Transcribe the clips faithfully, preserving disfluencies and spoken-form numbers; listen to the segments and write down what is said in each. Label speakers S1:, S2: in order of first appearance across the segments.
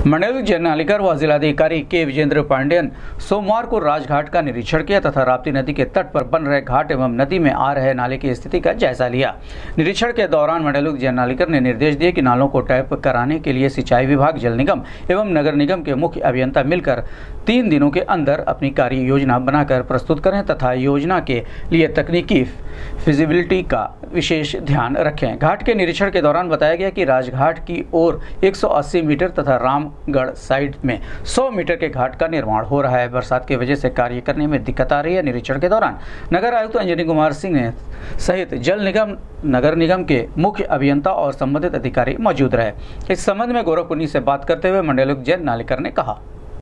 S1: मंडल जननालिकर व जिलाधिकारी के विजेंद्र पांडेयन सोमवार को राजघाट का निरीक्षण किया तथा राप्ती नदी के तट पर बन रहे घाट एवं नदी में आ रहे नाले की स्थिति का जायजा लिया। निरीक्षण के दौरान मंडल जननालिकर ने निर्देश दिए कि नालों को टैप कराने के लिए सिंचाई विभाग, जल निगम एवं नगर निगम के मुख्य अभियंता मिलकर तीन दिनों के अंदर अपनी कार्य योजना बनाकर प्रस्तुत करें तथा योजना के लिए तकनीकी फिजिबिलिटी का विशेष ध्यान रखें। घाट के निरीक्षण के दौरान बताया गया कि राजघाट की ओर एक सौ अस्सी मीटर तथा रामगढ़ साइड में सौ मीटर के घाट का निर्माण हो रहा है। बरसात की वजह से कार्य करने में दिक्कत आ रही है। निरीक्षण के दौरान नगर आयुक्त अंजनी कुमार सिंह ने सहित जल निगम, नगर निगम के मुख्य अभियंता और संबंधित अधिकारी मौजूद रहे। इस संबंध में गोरखपुरी से बात करते हुए मंडल जननालिकर ने कहा,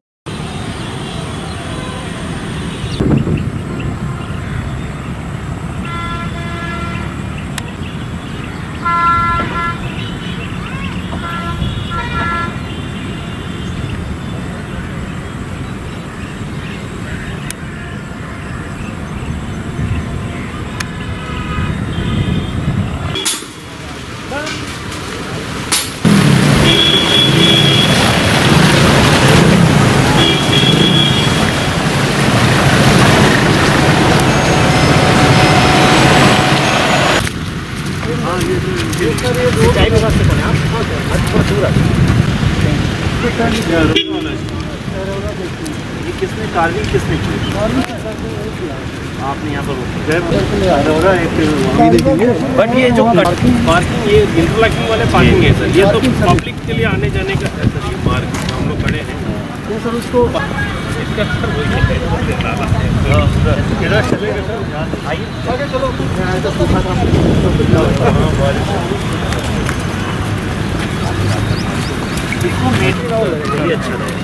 S2: ये किसने कार्विंग किसने की? आपने यहाँ पर बट ये जो पार्किंग, ये इंटरलॉकिंग वाले पार्किंग है सर, ये तो पब्लिक के लिए आने जाने का है सर। ये मार्ग हम लोग खड़े हैं तो सर उसको इसको मेरे अच्छा रहेगा।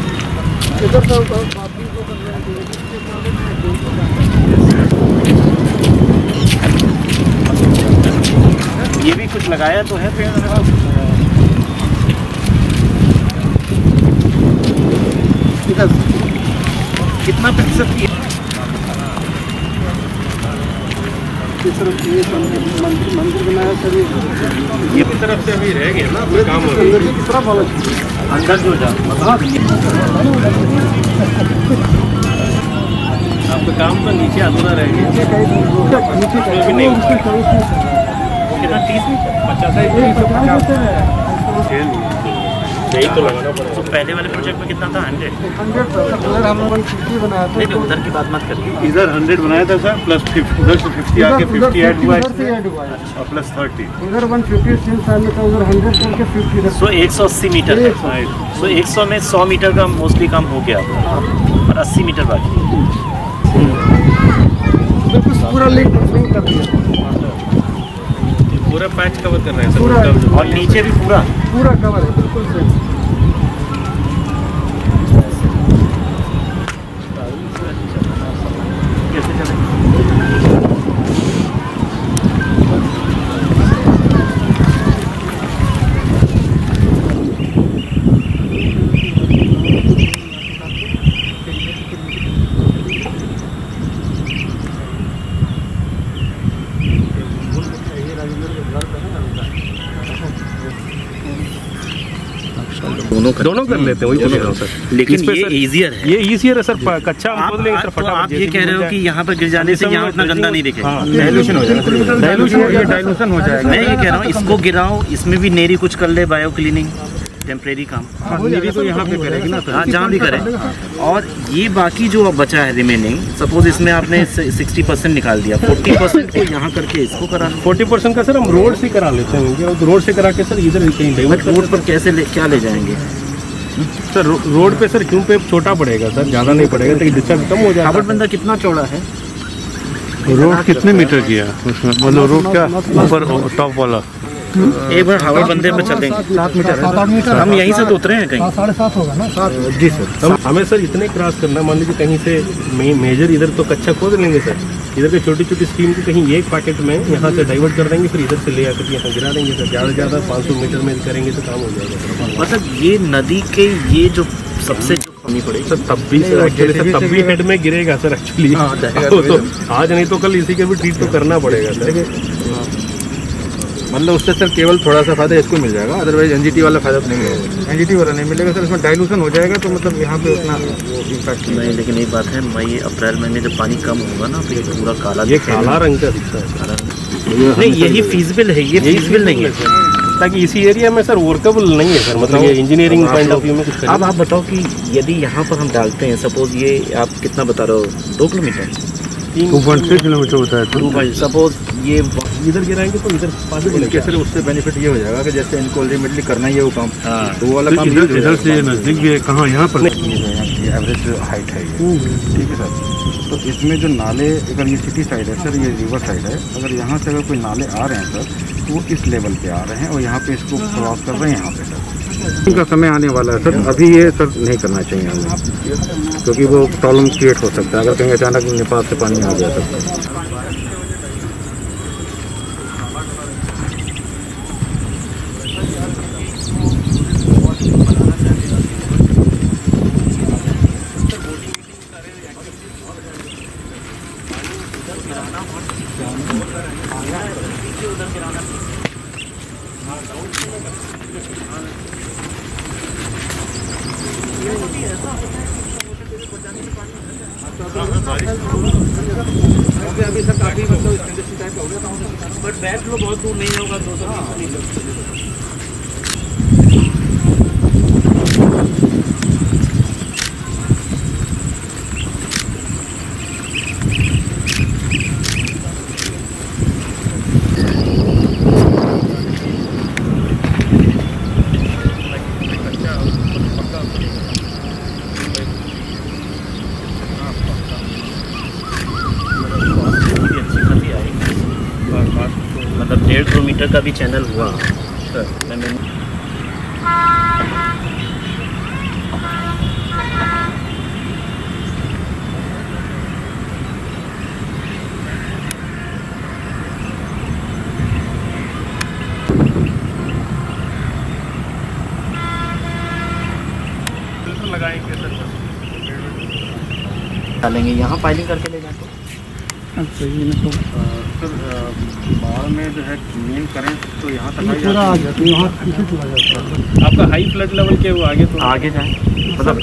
S2: ये भी कुछ लगाया तो है पेड़ कितना प्रतिशत की मंदिर बनाया सर, ये भी तरफ से अभी रह गया ना काम अंदर जो जा आपका काम तो नीचे अधूरा रह गया। कितना तीस पचास यही तो लगाना पड़ेगा। तो पहले वाले प्रोजेक्ट में कितना था? हंड्रेड हंड्रेड उधर हम लोगों ने फिफ्टी बनाया था। नहीं उधर की बात मत करिए, इधर हंड्रेड बनाया था सर, प्लस उधर से फिफ्टी आके फिफ्टी ऐड हुआ और प्लस थर्टी उधर वन फिफ्टी साल का उधर हंड्रेड करके फिफ्टी। सो एक सौ अस्सी मीटर है। सो एक सौ में सौ मीटर का मोस्टली काम हो गया और अस्सी मीटर बाकी पूरा लिंक कर दिया, पूरा पैच कवर कर रहे हैं सर और नीचे भी पूरा पूरा कवर है बिल्कुल सही। कैसे चलेंगे? दोनों कर, दोनों कर लेते हैं, वही तो कह रहा हूं सर। लेकिन ये इजियर है, ये इजियर है सर। कच्चा हम खोद लेंगे सर फटाफट। आप ये कह रहे हो कि यहाँ पर गिर जाने से यहाँ उतना गंदा नहीं दिखेगा, डाइल्यूशन हो जाएगा, डाइल्यूशन हो जाएगा। मैं ये कह रहा हूँ इसको गिराओ, इसमें भी नेरी कुछ कर ले, बायो क्लीनिंग टेम्परेरी काम। हाँ, नेरी तो यहाँ पे करेगी ना, हाँ जहाँ भी करें। और ये बाकी जो अब बचा है रिमेनिंग, सपोज इसमें आपने सिक्सटी परसेंट निकाल दिया, फोर्टी परसेंट को यहाँ करके इसको करा। फोर्टी परसेंट का सर हम रोड से करा लेते हैं, रोड से करा के सर इधर कहीं रोड पर कैसे ले, क्या ले जाएंगे सर? रोड पे सर क्यों पे छोटा पड़ेगा सर, ज़्यादा नहीं पड़ेगा तो डिस्टेंस कम हो जाएगा। हावड़ बंदा कितना चौड़ा है?
S3: रोड कितने मीटर किया उसमें, मतलब रोड क्या ऊपर टॉप वाला?
S2: एक बार हावड़ बंदे पे चलेंगे, सात मीटर हम यहीं से तो उतरे हैं कहीं
S4: साढ़े सात होगा ना
S3: जी सर। हमें सर इतने क्रॉस करना, मान लीजिए कहीं से मेजर इधर तो कच्चा खोद लेंगे सर, इधर के छोटी छोटी स्कीम की कहीं एक पैकेट में यहाँ से डाइवर्ट कर देंगे, फिर इधर से ले आकर यहाँ गिरा देंगे सर। ज़्यादा से ज़्यादा पाँच सौ मीटर में करेंगे तो काम हो जाएगा।
S2: मतलब ये नदी के ये जो सबसे जो कमी पड़ेगी
S3: सर, तब भी सर एक्चुअली सर तब भी हेड में गिरेगा सर एक्चुअली। तो आज नहीं तो कल इसी के भी ट्रीट तो करना पड़ेगा सर।
S4: मतलब उससे सर केवल थोड़ा सा फायदा इसको मिल जाएगा, अदरवाइज एनजीटी वाला फायदा तो नहीं मिलेगा। एनजीटी वाला नहीं मिलेगा सर, इसमें डाइल्यूशन हो जाएगा तो मतलब यहाँ पे उतना इम्पैक्ट
S2: नहीं। लेकिन एक बात है, मई अप्रैल महीने जब पानी कम होगा ना तो ये पूरा काला,
S3: ये काला रंग का दिखता है, काला
S2: नहीं यही फीजिबल है, ये फीजिबल नहीं है
S3: ताकि इसी एरिया में सर वर्केबल नहीं है सर, मतलब ये इंजीनियरिंग पॉइंट ऑफ व्यू में कुछ।
S2: अब आप बताओ कि यदि यहाँ पर हम डालते हैं, सपोज ये आप कितना बता रहे हो, दो kilometre
S3: two point three kilometre होता है,
S2: टू पॉइंट सपोज ये
S3: इधर गिराएंगे तो इधर पास
S4: इनके सर उससे बेनिफिट ये हो जाएगा कि जैसे इनको अल्टीमेटली करना ही है वो काम, तो वो वाला
S3: तो
S4: काम
S3: इधर इधर से नज़दीक भी है। कहाँ यहाँ पर
S4: एवरेज हाइट है ये, ठीक है सर। तो इसमें जो नाले, अगर ये सिटी साइड है सर, ये रिवर साइड है, अगर यहाँ से अगर कोई नाले आ रहे हैं सर तो वो इस लेवल पे आ रहे हैं और यहाँ पे इसको क्रॉस कर रहे हैं यहाँ पे सर। इनका समय आने वाला है सर, अभी ये सर नहीं करना चाहिए हमें, क्योंकि वो प्रॉब्लम क्रिएट हो सकता है अगर कहीं अचानक नेपाल से पानी आ गया सकता है। अभी सर काफी मतलब कंडीशन टाइप का हो गया था, बट बैक फ्लो बहुत दूर नहीं होगा, दो सौ
S2: मतलब डेढ़ सौ मीटर का भी चैनल हुआ सर। मैंने
S3: लगाएंगे सर,
S2: डालेंगे यहाँ पाइलिंग करके ले जाते।
S4: अच्छा ये तो सर बाढ़ में जो है मेन करंट तो यहाँ तक पूरा आ जाता है, यहाँ किसी चला जाता है।
S3: आपका हाई फ्लड लेवल के वो आगे तो
S2: आगे जाए, मतलब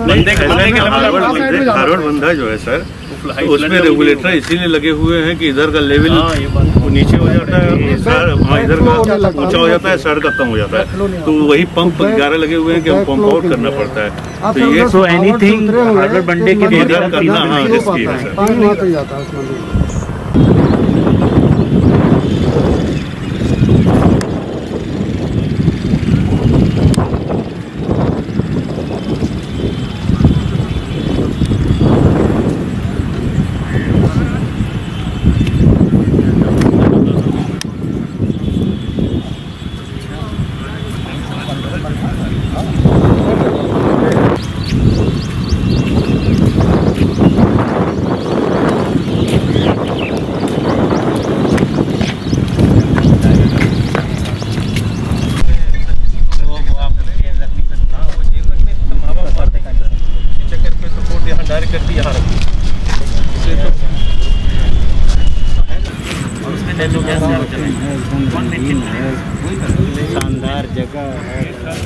S4: हार्वर्ड बंधा जो है सर उसमें रेगुलेटर इसीलिए लगे हुए हैं कि इधर का लेवल वो नीचे हो जाता है, हाँ इधर का ऊंचा हो जाता है, सर का कम हो जाता है, तो वही पंप ग्यारह लगे हुए हैं कि हम पंप आउट करना पड़ता है। तो ये
S2: सो एनीथिंग हार्वर्ड बंडे के
S4: इधर करना हाँ रिस्की है सर।
S2: शानदार जगह है।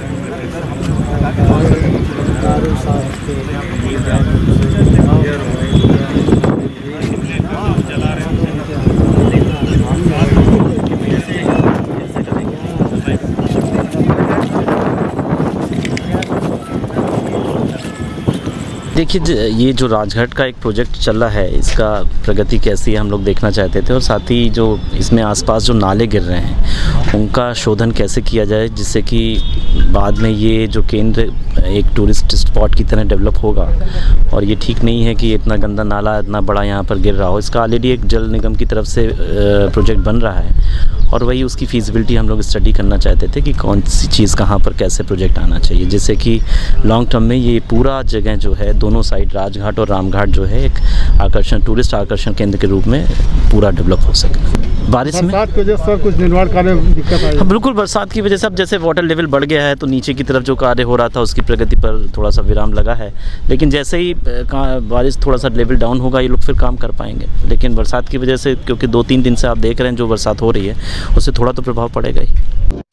S2: देखिए ये जो राजघाट का एक प्रोजेक्ट चल रहा है, इसका प्रगति कैसी है हम लोग देखना चाहते थे, और साथ ही जो इसमें आसपास जो नाले गिर रहे हैं उनका शोधन कैसे किया जाए जिससे कि बाद में ये जो केंद्र एक टूरिस्ट स्पॉट की तरह डेवलप होगा। और ये ठीक नहीं है कि इतना गंदा नाला इतना बड़ा यहाँ पर गिर रहा हो। इसका ऑलरेडी एक जल निगम की तरफ से प्रोजेक्ट बन रहा है और वही उसकी फिजिबिलिटी हम लोग स्टडी करना चाहते थे कि कौन सी चीज़ कहाँ पर कैसे प्रोजेक्ट आना चाहिए जिससे कि लॉन्ग टर्म में ये पूरा जगह जो है दोनों साइड राजघाट और रामघाट जो है एक आकर्षण टूरिस्ट आकर्षण केंद्र के रूप में पूरा डेवलप हो सके। बारिश में बरसात की वजह से कुछ निर्माण कार्य में दिक्कत आई। हाँ बिल्कुल, बरसात की वजह से अब जैसे वाटर लेवल बढ़ गया है तो नीचे की तरफ जो कार्य हो रहा था उसकी प्रगति पर थोड़ा सा विराम लगा है, लेकिन जैसे ही बारिश थोड़ा सा लेवल डाउन होगा ये लोग फिर काम कर पाएंगे। लेकिन बरसात की वजह से क्योंकि दो तीन दिन से आप देख रहे हैं जो बरसात हो रही है
S5: उससे थोड़ा तो प्रभाव पड़ेगा ही।